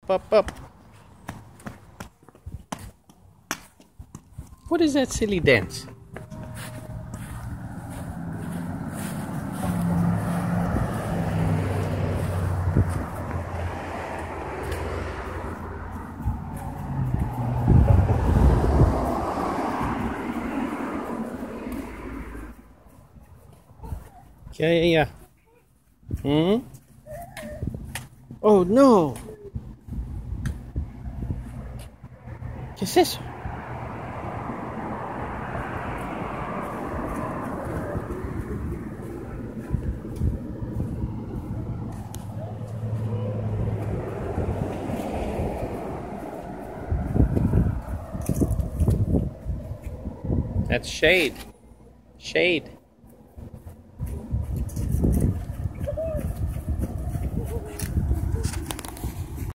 Up. What is that silly dance? Yeah. Oh no. ¿Qué es eso? That's shade. Shade.